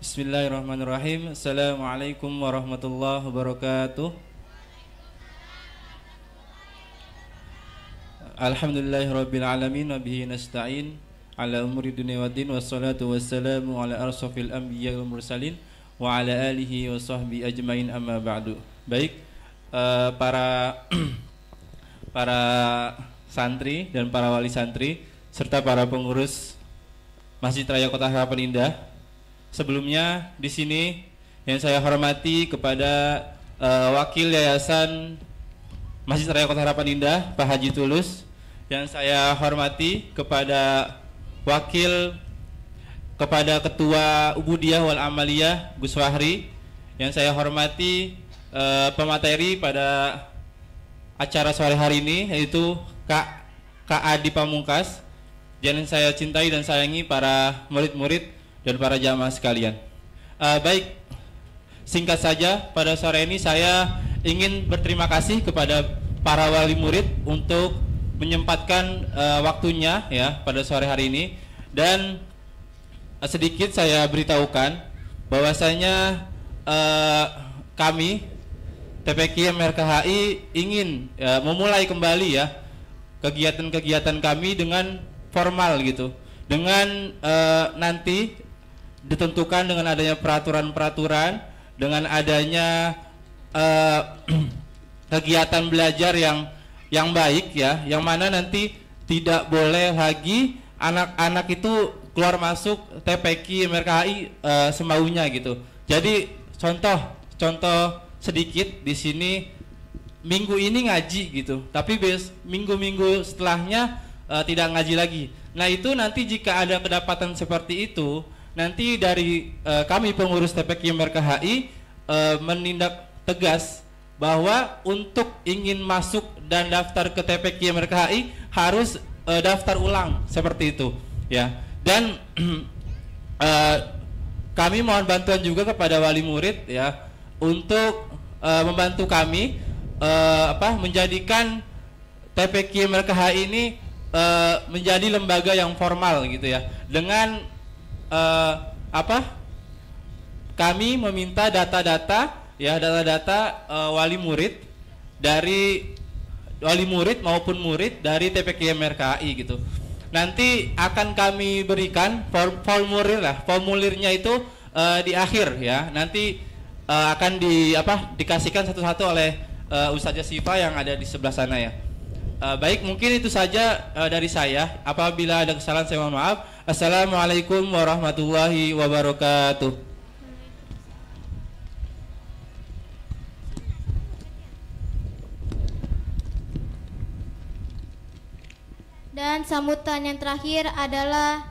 Bismillahirrahmanirrahim. Assalamualaikum warahmatullahi wabarakatuh. Alhamdulillahirabbil alamin wa bihi nasta'in ala umuri dunya waddin wassalatu wassalamu ala arsyafil anbiya wal mursalin wa ala alihi wa sahbihi ajmain amma ba'du. Baik, para santri dan para wali santri serta para pengurus Masjid Raya Kota Harapan Indah. Sebelumnya di sini yang saya hormati kepada wakil Yayasan Masjid Raya Kota Harapan Indah, Pak Haji Tulus. Yang saya hormati kepada Ketua Ubudiyah wal Amaliyah Gus Fahri. Yang saya hormati pemateri pada acara sore hari ini, yaitu Kak Adi Pamungkas. Dan saya cintai dan sayangi para murid-murid dan para jamaah sekalian. Baik, singkat saja pada sore ini saya ingin berterima kasih kepada para wali murid untuk menyempatkan waktunya ya pada sore hari ini. Dan sedikit saya beritahukan bahwasanya kami TPQ MRKHI ingin memulai kembali ya kegiatan-kegiatan kami dengan formal gitu, dengan nanti ditentukan dengan adanya peraturan-peraturan, dengan adanya kegiatan belajar yang baik ya, yang mana nanti tidak boleh lagi anak-anak itu keluar masuk TPQ MRKHI semaunya gitu. Jadi contoh sedikit di sini, minggu ini ngaji gitu, tapi minggu-minggu setelahnya tidak ngaji lagi. Nah itu nanti jika ada kedapatan seperti itu, nanti dari kami pengurus TPQ MRKHI menindak tegas bahwa untuk ingin masuk dan daftar ke TPQ MRKHI harus daftar ulang seperti itu ya. Dan kami mohon bantuan juga kepada wali murid ya untuk membantu kami menjadikan TPQ MRKHI ini menjadi lembaga yang formal gitu ya. Dengan kami meminta data-data wali murid maupun murid dari TPQ MRKHI gitu. Nanti akan kami berikan formulirnya itu di akhir ya. Nanti akan dikasihkan satu-satu oleh Ustazah Sifa yang ada di sebelah sana ya. Baik, mungkin itu saja dari saya. Apabila ada kesalahan saya mohon maaf. Assalamualaikum warahmatullahi wabarakatuh. Dan sambutan yang terakhir adalah